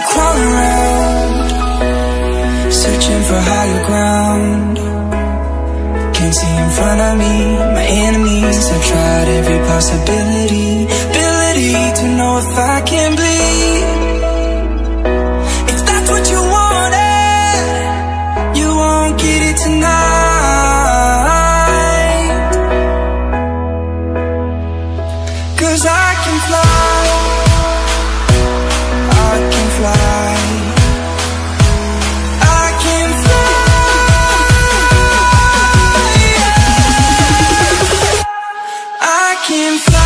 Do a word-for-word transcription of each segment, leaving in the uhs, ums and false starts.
crawling around, searching for higher ground. Can't see in front of me, my enemies. I've tried every possibility, ability to know if I can bleed. If that's what you wanted, you won't get it tonight. 'Cause I can fly, I can fly, I can fly, yeah. I can fly.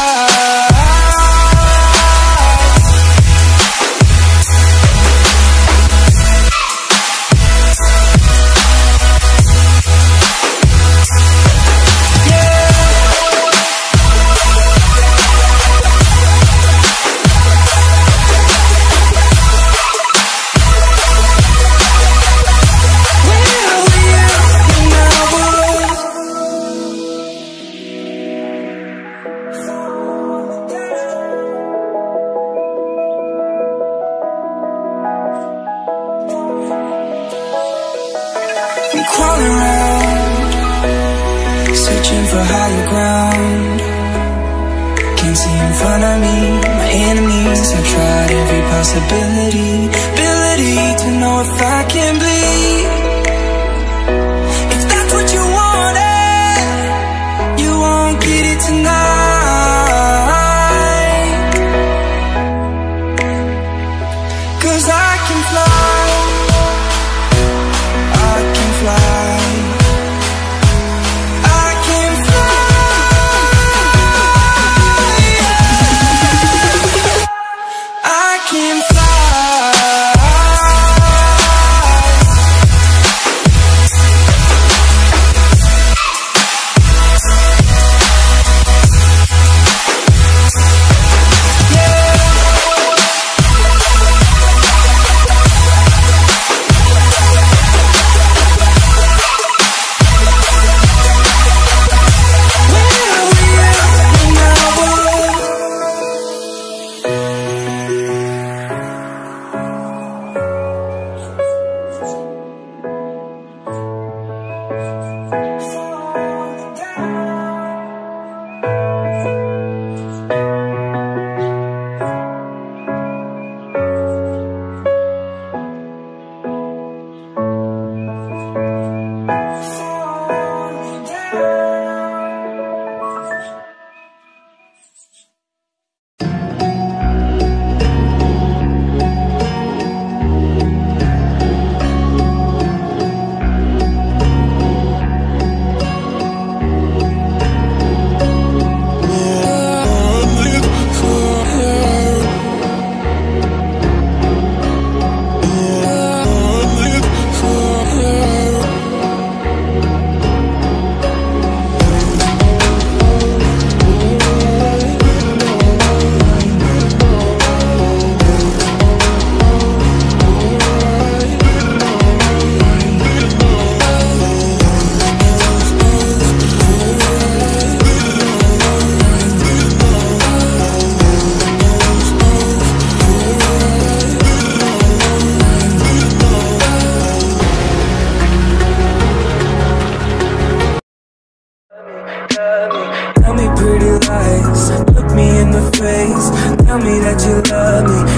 Crawling around, searching for higher ground. Can't see in front of me, my enemies. I've tried every possibility, ability to know if I can bleed. If that's what you wanted, you won't get it tonight. 'Cause I can fly, I can fly, I can fly, yeah. I can fly. Tell me pretty lies, look me in the face. Tell me that you love me,